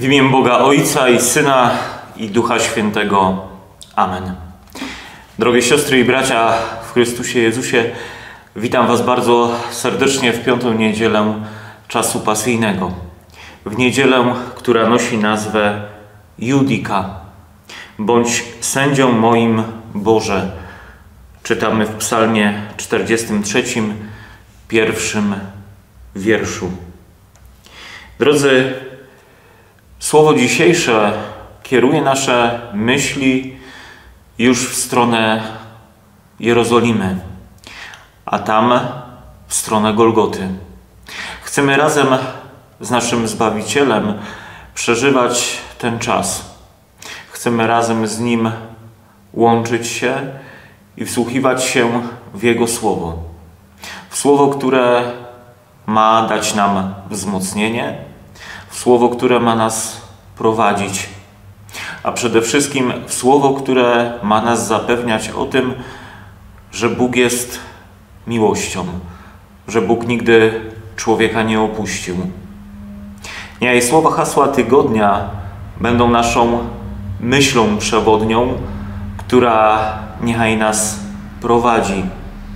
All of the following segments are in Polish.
W imię Boga Ojca i Syna i Ducha Świętego. Amen. Drogie siostry i bracia w Chrystusie Jezusie, witam Was bardzo serdecznie w piątą niedzielę czasu pasyjnego. W niedzielę, która nosi nazwę Judika. Bądź sędzią moim, Boże. Czytamy w Psalmie 43, pierwszym wierszu. Drodzy, słowo dzisiejsze kieruje nasze myśli już w stronę Jerozolimy, a tam w stronę Golgoty. Chcemy razem z naszym Zbawicielem przeżywać ten czas. Chcemy razem z Nim łączyć się i wsłuchiwać się w Jego Słowo. W Słowo, które ma dać nam wzmocnienie, w Słowo, które ma nas prowadzić, a przede wszystkim w Słowo, które ma nas zapewniać o tym, że Bóg jest miłością, że Bóg nigdy człowieka nie opuścił. Niechaj słowa hasła tygodnia będą naszą myślą przewodnią, która niechaj nas prowadzi.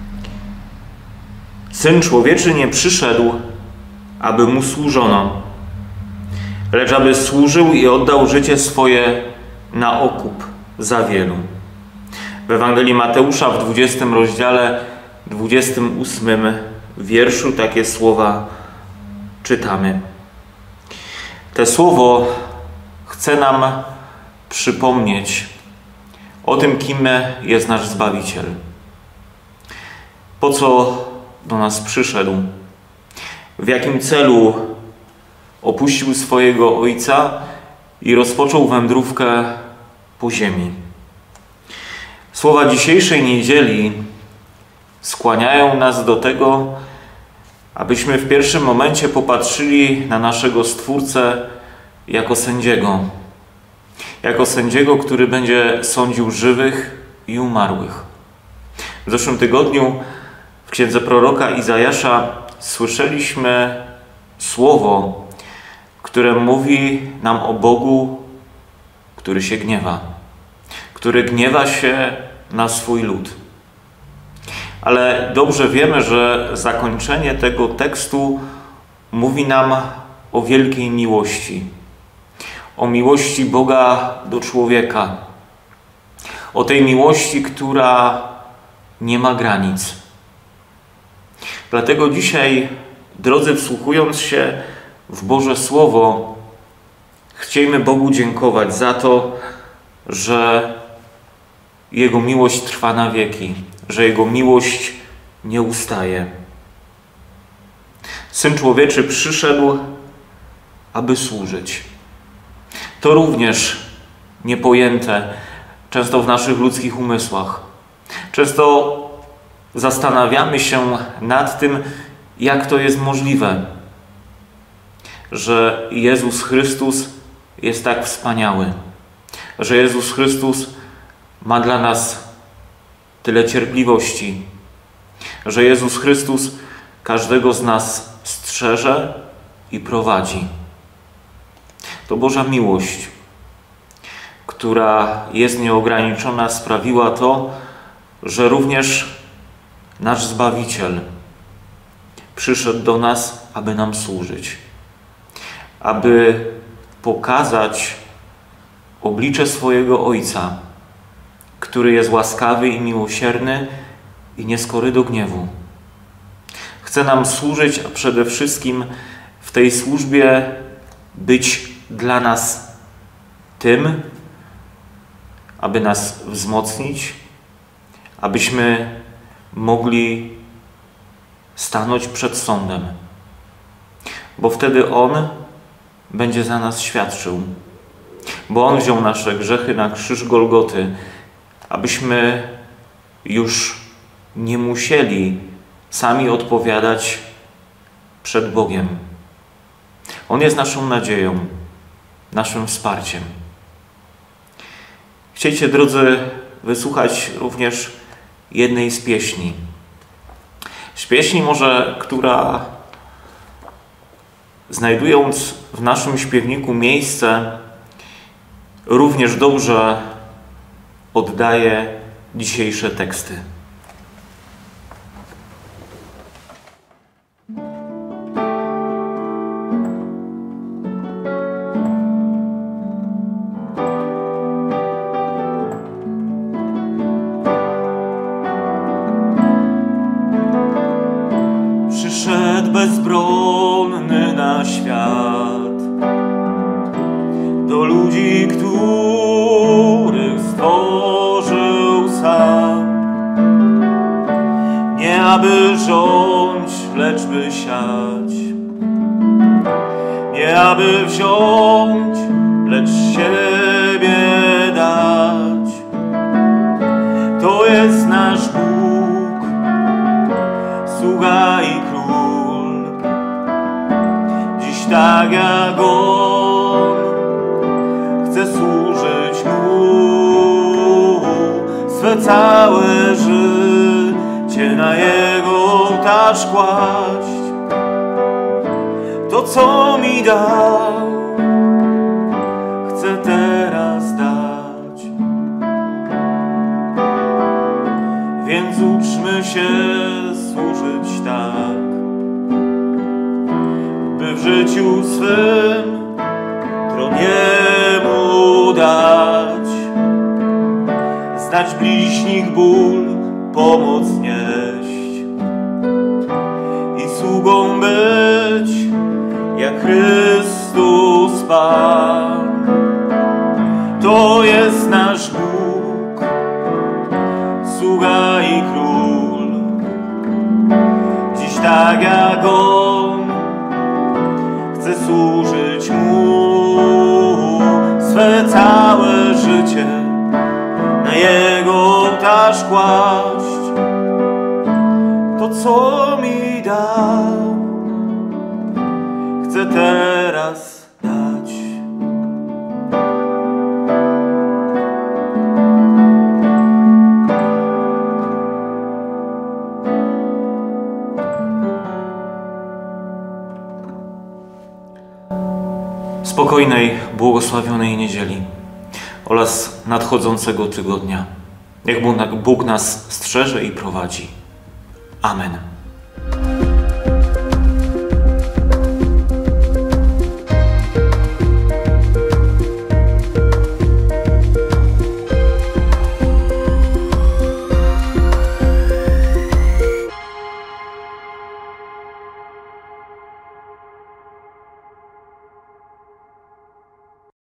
Syn Człowieczy nie przyszedł, aby Mu służono, lecz aby służył i oddał życie swoje na okup za wielu. W Ewangelii Mateusza w 20 rozdziale, 28 wierszu takie słowa czytamy. Te słowo chce nam przypomnieć o tym, kim jest nasz Zbawiciel. Po co do nas przyszedł? W jakim celu opuścił swojego Ojca i rozpoczął wędrówkę po ziemi? Słowa dzisiejszej niedzieli skłaniają nas do tego, abyśmy w pierwszym momencie popatrzyli na naszego Stwórcę jako sędziego. Jako sędziego, który będzie sądził żywych i umarłych. W zeszłym tygodniu w księdze proroka Izajasza słyszeliśmy słowo, które mówi nam o Bogu, który się gniewa. Który gniewa się na swój lud. Ale dobrze wiemy, że zakończenie tego tekstu mówi nam o wielkiej miłości. O miłości Boga do człowieka. O tej miłości, która nie ma granic. Dlatego dzisiaj, drodzy, wsłuchując się w Boże Słowo, chciejmy Bogu dziękować za to, że Jego miłość trwa na wieki, że Jego miłość nie ustaje. Syn Człowieczy przyszedł, aby służyć. To również niepojęte często w naszych ludzkich umysłach. Często zastanawiamy się nad tym, jak to jest możliwe, że Jezus Chrystus jest tak wspaniały, że Jezus Chrystus ma dla nas tyle cierpliwości, że Jezus Chrystus każdego z nas strzeże i prowadzi. To Boża miłość, która jest nieograniczona, sprawiła to, że również nasz Zbawiciel przyszedł do nas, aby nam służyć, aby pokazać oblicze swojego Ojca, który jest łaskawy i miłosierny i nieskory do gniewu. Chce nam służyć, a przede wszystkim w tej służbie być dla nas tym, aby nas wzmocnić, abyśmy mogli stanąć przed sądem, bo wtedy On będzie za nas świadczył, bo On wziął nasze grzechy na krzyż Golgoty, abyśmy już nie musieli sami odpowiadać przed Bogiem. On jest naszą nadzieją, naszym wsparciem. Chciejcie, drodzy, wysłuchać również jednej z pieśni. Z pieśni może, która znajdując w naszym śpiewniku miejsce, również dobrze oddaje dzisiejsze teksty. Przyszedł bezbronny na świat, do ludzi, których stworzył sam. Nie aby rządź, lecz by siać. Nie aby wziąć, lecz siebie dać. To jest nasz Bóg, sługa i król. Dziś tak jak On chce służyć Mu, swe całe życie na Jego ołtarz kłaść. To, co mi dał, chcę teraz dać. Więc uczmy się służyć tak, by w życiu swym tron Jemu dać. Znać bliźnich ból, pomoc nieść i sługą być, jak Chrystus Pan. To jest nasz Bóg, sługa i król. Dziś tak jak On chce służyć Mu, swe całe życie na Jego ołtarz kłaść. To, co mi dał, chcę teraz dać. Spokojnej, błogosławionej niedzieli oraz nadchodzącego tygodnia. Niech Bóg nas strzeże i prowadzi. Amen.